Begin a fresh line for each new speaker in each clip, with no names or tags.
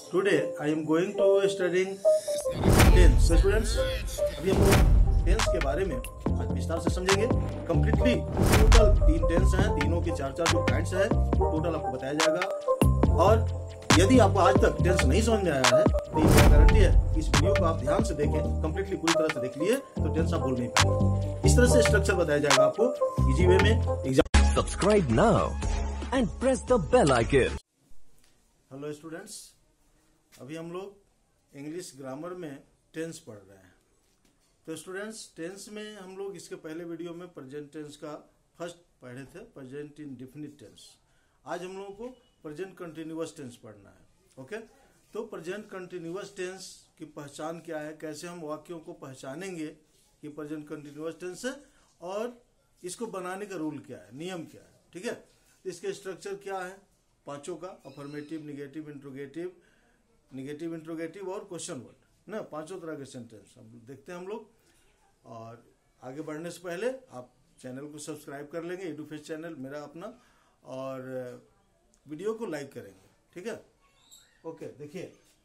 Today I am going to studying tense. So students, अभी हम लोग टेंस के बारे में आज विस्तार से समझेंगे। कम्प्लीटली टोटल 3 टेंस हैं, तीनों के 4-4 जो पॉइंट्स हैं टोटल आपको बताया जाएगा। और यदि आपको आज तक टेंस नहीं समझ में आया है तो ये गारंटी है कि इस वीडियो को आप ध्यान से देखें, कम्प्लीटली पूरी तरह से देख लिए तो टेंस आप बोल नहीं पाएंगे। इस तरह से स्ट्रक्चर बताया जाएगा आपको इजी वे में exam.
Subscribe now and press the bell icon.
Hello students, अभी हम लोग इंग्लिश ग्रामर में टेंस पढ़ रहे हैं। तो स्टूडेंट्स, टेंस में हम लोग इसके पहले वीडियो में प्रेजेंट टेंस का फर्स्ट पढ़े थे, प्रेजेंट इंडेफिनिट टेंस। आज हम लोगों को प्रेजेंट कंटिन्यूअस टेंस पढ़ना है। ओके, तो प्रेजेंट कंटिन्यूअस टेंस की पहचान क्या है, कैसे हम वाक्यों को पहचानेंगे कि प्रेजेंट कंटिन्यूअस टेंस है, और इसको बनाने का रूल क्या है, नियम क्या है। ठीक है, इसके स्ट्रक्चर क्या है पांचों का, अफर्मेटिव, निगेटिव इंट्रोगेटिव और क्वेश्चन वर्ड ना, पांचों तरह के सेंटेंस हम देखते हैं हम लोग। और आगे बढ़ने से पहले आप चैनल को सब्सक्राइब कर लेंगे, एडुफेस चैनल मेरा अपना, और वीडियो को लाइक करेंगे। ठीक है, ओके। देखिए,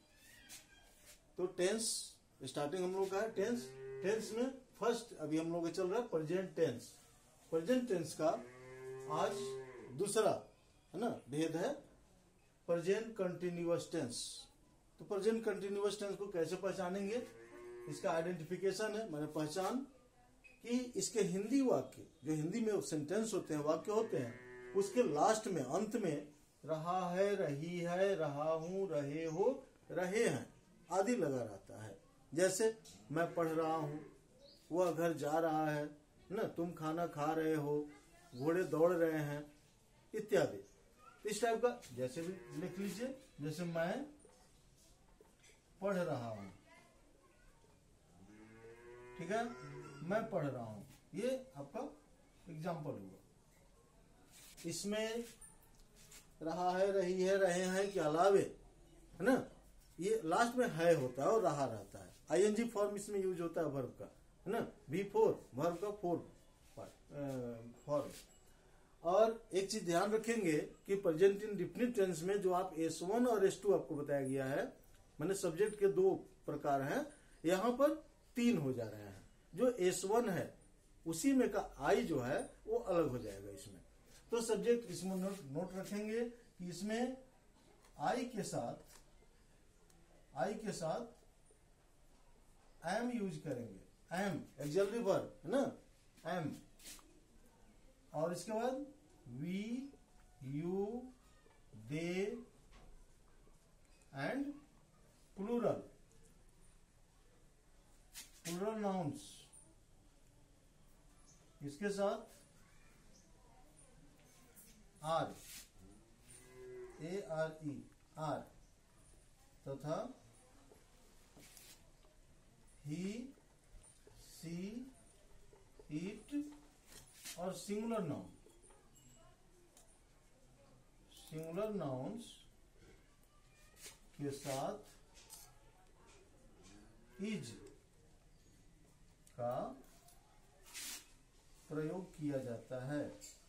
तो टेंस स्टार्टिंग हम लोग का है टेंस में फर्स्ट अभी हम लोग का चल रहा है प्रेजेंट टेंस। प्रेजेंट टेंस का आज दूसरा है ना भेद है प्रेजेंट कंटिन्यूअस टेंस। तो प्रेजेंट कंटिन्यूअस टेंस को कैसे पहचानेंगे, इसका आइडेंटिफिकेशन है, माने पहचान, कि इसके हिंदी वाक्य जो हिंदी में सेंटेंस होते हैं, वाक्य होते हैं, उसके लास्ट में, अंत में रहा है, रही है, रहा हूं, रहे हो, रहे हैं आदि लगा रहता है। जैसे मैं पढ़ रहा हूं, वह घर जा रहा है ना, तुम खाना खा रहे हो, घोड़े दौड़ रहे हैं इत्यादि। इस टाइप का जैसे भी लिख लीजिए, जैसे मैं पढ़ रहा हूं। ठीक है, मैं पढ़ रहा हूं, ये आपका एग्जाम्पल हुआ। इसमें रहा है, रही है, रहे हैं के अलावे है ना, ये लास्ट में है होता है और रहा रहता है। आईएनजी फॉर्म इसमें यूज होता है वर्ब का, है ना, V4 वर्ब का 4 फॉर्म। और एक चीज ध्यान रखेंगे कि प्रेजेंट इंडेफिनिट टेंस में जो आप S1 और S2 आपको बताया गया है, मैंने सब्जेक्ट के 2 प्रकार हैं, यहाँ पर 3 हो जा रहे हैं। जो S1 है उसी में का I जो है वो अलग हो जाएगा इसमें। तो सब्जेक्ट इसमें नोट रखेंगे कि इसमें I के साथ एम यूज करेंगे, एम एक्सिलरी वर्ब है ना, एम, और इसके बाद we, you, they and plural nouns, इसके साथ आर, ARE आर, तथा ही, सी, इट और सिंगुलर नाउन्स के साथ इज का प्रयोग किया जाता है।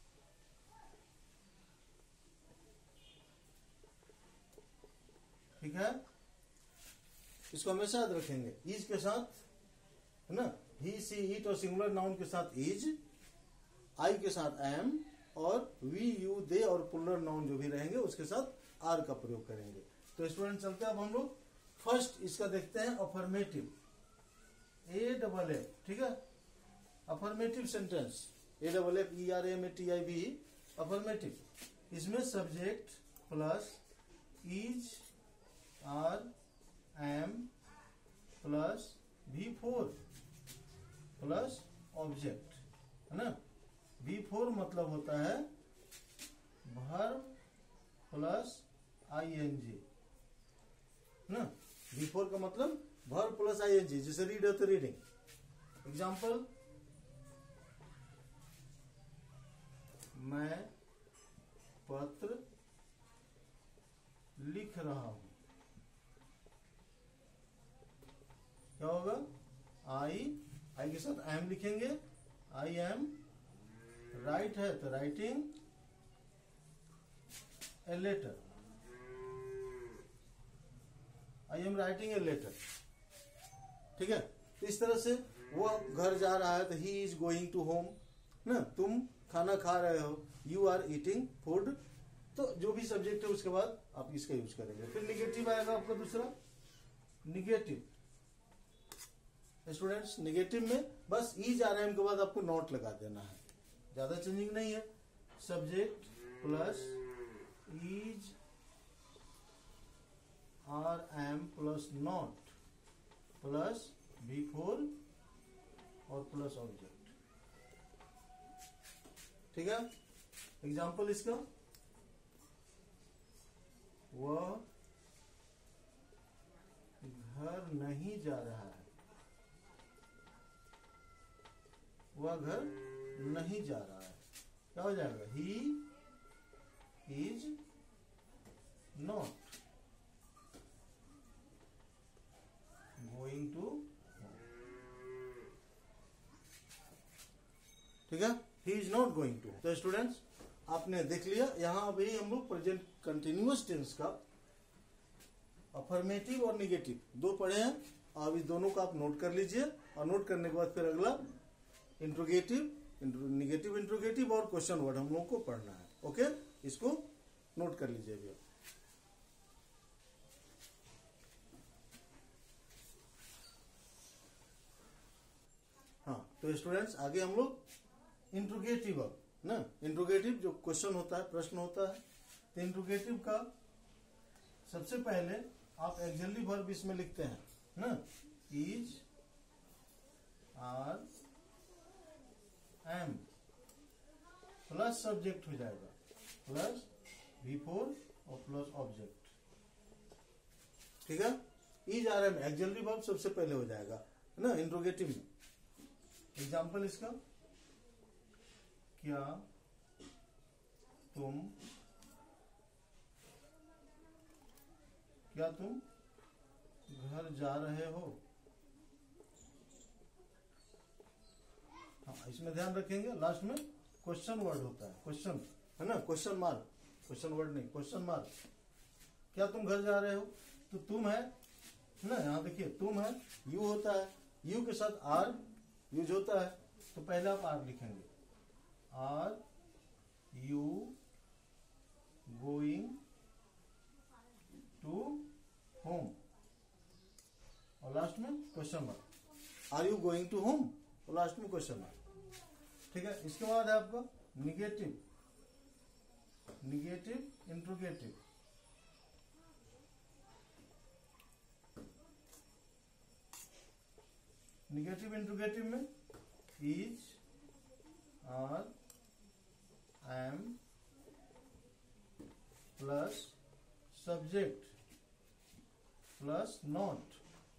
ठीक है, इसको हमेशा याद रखेंगे। इज के साथ है ना, ही, सी, इट और सिंगुलर नाउन के साथ इज, आई के साथ एम, और वी, यू, दे और प्लूरल नाउन जो भी रहेंगे उसके साथ आर का प्रयोग करेंगे। तो स्टूडेंट चलते हैं अब हम लोग फर्स्ट इसका देखते हैं अफर्मेटिव, AFF। ठीक है, अफर्मेटिव सेंटेंस, AFFERMATIV अफर्मेटिव। इसमें subject plus is, are, am plus V4 plus object, है ना। V4 मतलब होता है वर्ब प्लस ING ना, V4 का मतलब वर्ब प्लस ING। जैसे रीड है तो रीडिंग। एग्जाम्पल, मैं पत्र लिख रहा हूं, क्या होगा, आई के साथ आई एम लिखेंगे, आई एम, राइट है तो writing a letter, I am writing a letter, ठीक है। तो इस तरह से वो घर जा रहा है तो he is going to home ना, तुम खाना खा रहे हो, यू आर ईटिंग फूड। तो जो भी सब्जेक्ट है उसके बाद आप इसका यूज करेंगे। फिर निगेटिव आएगा आपका दूसरा, निगेटिव। स्टूडेंट्स निगेटिव में बस इज आर एम के बाद आपको नॉट लगा देना है, ज्यादा चेंजिंग नहीं है। Subject plus is are am plus not plus V four और प्लस ऑब्जेक्ट, ठीक है। एग्जाम्पल इसका, वह घर नहीं जा रहा है, वह घर नहीं जा रहा है, क्या हो जाएगा, he is not going to, ठीक है, he is not going to. तो स्टूडेंट्स आपने देख लिया, यहां अभी हम लोग प्रेजेंट कंटिन्यूअस टेंस का अफर्मेटिव और निगेटिव दो पढ़े हैं। अब इस दोनों को आप नोट कर लीजिए, और नोट करने के बाद फिर अगला इंट्रोगेटिव, निगेटिव इंट्रोगेटिव और क्वेश्चन वर्ड हम लोगों को पढ़ना है। ओके, इसको नोट कर लीजिए अभी। हाँ, तो स्टूडेंट्स आगे हम लोग इंट्रोगेटिव ना, इंट्रोगेटिव जो क्वेश्चन होता है, प्रश्न होता है, तो इंट्रोगेटिव का सबसे पहले आप एक्सिलरी वर्ब इसमें लिखते हैं ना, is are am plus subject हो जाएगा, प्लस बिफोर और प्लस ऑब्जेक्ट, ठीक है। Is are am auxiliary verb सबसे पहले हो जाएगा ना इंट्रोगेटिव में। एग्जाम्पल इसका, क्या तुम घर जा रहे हो। हाँ, इसमें ध्यान रखेंगे लास्ट में क्वेश्चन वर्ड होता है, क्वेश्चन है ना, क्वेश्चन मार्क, क्वेश्चन वर्ड नहीं, क्वेश्चन मार्क। क्या तुम घर जा रहे हो, तो तुम है ना, यहाँ देखिए तुम है, यू होता है, यू के साथ आर यूज होता है, तो पहले आप आर लिखेंगे, are you going to home, और लास्ट में question mark, are you going to home और लास्ट में क्वेश्चन मार्क, ठीक है। इसके बाद है आपका negative, negative interrogative. Negative interrogative में is are am plus subject plus not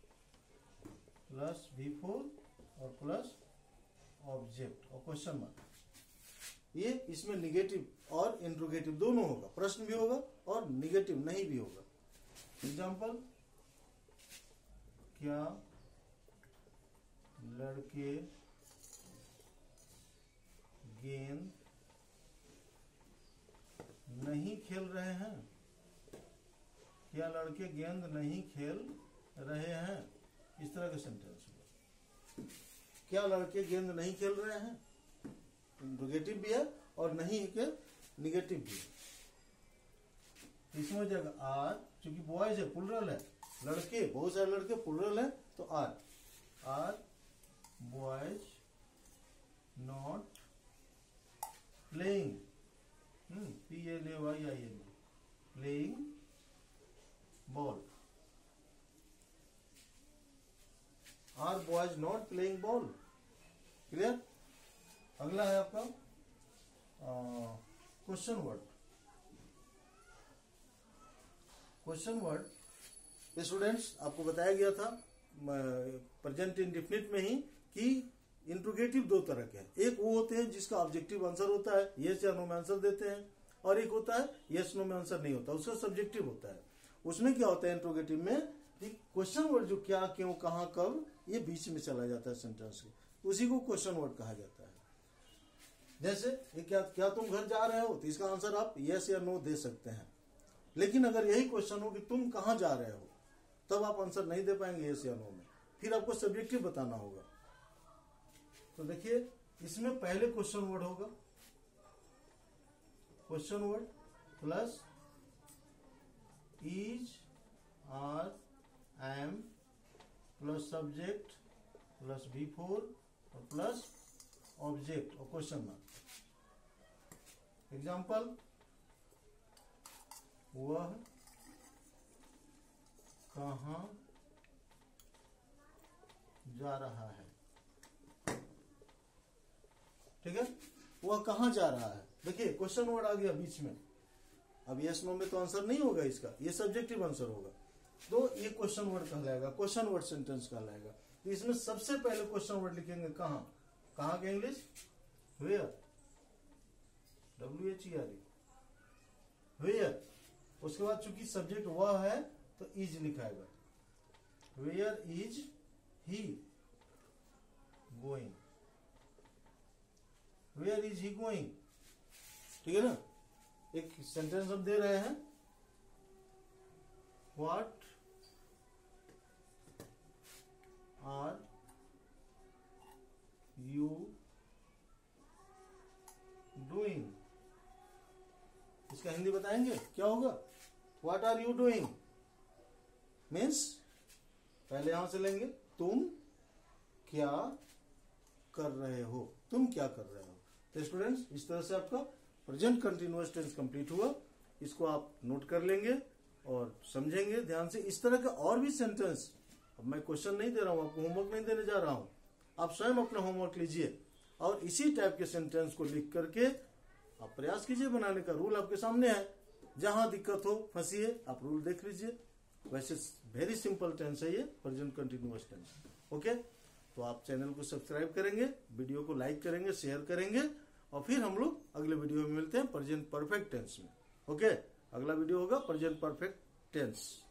plus V four और प्लस ऑब्जेक्ट और क्वेश्चन मार्क। ये इसमें निगेटिव और इंट्रोगेटिव दोनों होगा, प्रश्न भी होगा और निगेटिव नहीं भी होगा। एग्जाम्पल, क्या लड़के गेंद नहीं खेल रहे हैं, क्या लड़के गेंद नहीं खेल रहे हैं, इस तरह का सेंटेंस होगा। क्या लड़के गेंद नहीं खेल रहे हैं, इंट्रोगेटिव भी है और नहीं के निगेटिव भी है। इसमें हो जाएगा आर, क्योंकि बॉयज है, प्लुरल है, लड़के बहुत सारे लड़के प्लुरल है, तो are, are boys not playing, PLAYING, playing ball, are boys not playing ball. Clear. अगला है आपका question word. Question word students आपको बताया गया था प्रेजेंट इंडेफिनिट में ही कि इंट्रोगेटिव दो तरह के हैं। एक वो होते हैं जिसका ऑब्जेक्टिव आंसर होता है, यस या नो में आंसर देते हैं, और एक होता है यस नो में आंसर नहीं होता, उसका सब्जेक्टिव होता है। उसमें क्या होता है इंट्रोगेटिव में, क्वेश्चन वर्ड जो क्या, क्यों, कहां, कब, ये बीच में चला जाता है सेंटेंस के, उसी को क्वेश्चन वर्ड कहा जाता है। जैसे क्या तुम घर जा रहे हो, तो इसका आंसर आप यस या नो दे सकते हैं। लेकिन अगर यही क्वेश्चन हो कि तुम कहां जा रहे हो, तब आप आंसर नहीं दे पाएंगे यस या नो में, फिर आपको सब्जेक्टिव बताना होगा। तो देखिए इसमें पहले क्वेश्चन वर्ड होगा, question word plus is, are, am plus subject plus B4 और प्लस ऑब्जेक्ट और क्वेश्चन मार्क। एग्जाम्पल, वह कहाँ जा रहा है। ठीक है, वह कहाँ जा रहा है। देखिए क्वेश्चन वर्ड आ गया बीच में। अब यस नो में तो आंसर नहीं होगा इसका, ये सब्जेक्टिव आंसर होगा, तो ये क्वेश्चन वर्ड कहलाएगा, क्वेश्चन वर्ड सेंटेंस कहलाएगा। तो इसमें सबसे पहले क्वेश्चन वर्ड लिखेंगे कहाँ, कहाँ का इंग्लिश वेयर, WHERE, वेयर। उसके बाद चूंकि सब्जेक्ट वह है तो इज लिखाएगा, where is he going, where is he going. ठीक है ना। एक सेंटेंस हम दे रहे हैं, व्हाट आर यू डूइंग, इसका हिंदी बताएंगे क्या होगा। What are you doing means पहले यहां से लेंगे, तुम क्या कर रहे हो, तुम क्या कर रहे हो। तो स्टूडेंट्स इस तरह से आपका प्रेजेंट कंटिन्यूअस टेंस कंप्लीट हुआ। इसको आप नोट कर लेंगे और समझेंगे ध्यान से। इस तरह के और भी सेंटेंस, अब मैं क्वेश्चन नहीं दे रहा हूं आपको, होमवर्क नहीं देने जा रहा हूं, आप स्वयं अपना होमवर्क लीजिए और इसी टाइप के सेंटेंस को लिख करके आप प्रयास कीजिए बनाने का। रूल आपके सामने है, जहां दिक्कत हो फंसिए, आप रूल देख लीजिए। वैसे वेरी सिंपल टेंस है ये प्रेजेंट कंटिन्यूअस टेंस। ओके, तो आप चैनल को सब्सक्राइब करेंगे, वीडियो को लाइक करेंगे, शेयर करेंगे और फिर हम लोग अगले वीडियो में मिलते हैं प्रेजेंट परफेक्ट टेंस में। ओके, अगला वीडियो होगा प्रेजेंट परफेक्ट टेंस।